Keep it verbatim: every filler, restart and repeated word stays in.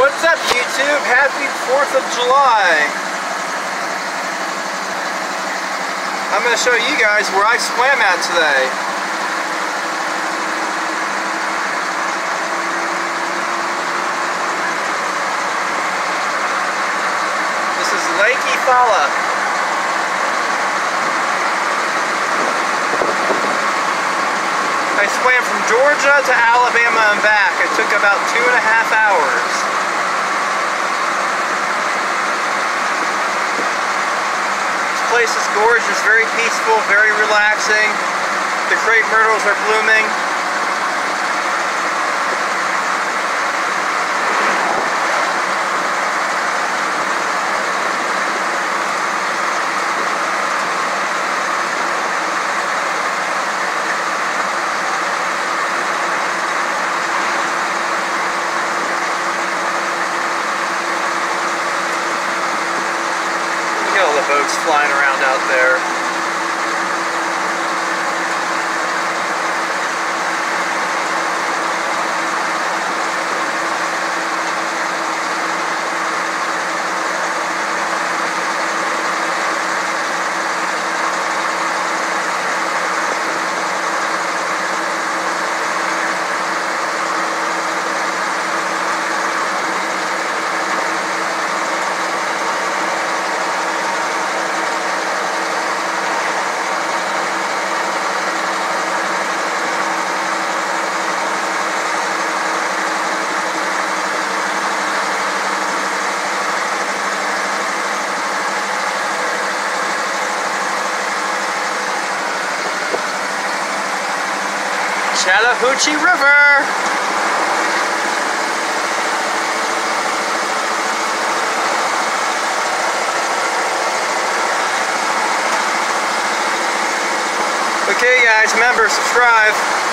What's up, YouTube? Happy fourth of July. I'm going to show you guys where I swam at today. This is Lake Eufaula. I swam from Georgia to Alabama and back. It took about two and a half hours. This place is gorgeous, very peaceful, very relaxing. The crepe myrtles are blooming. Look at all the boats flying around out there. Chattahoochee River! Okay guys, remember, subscribe.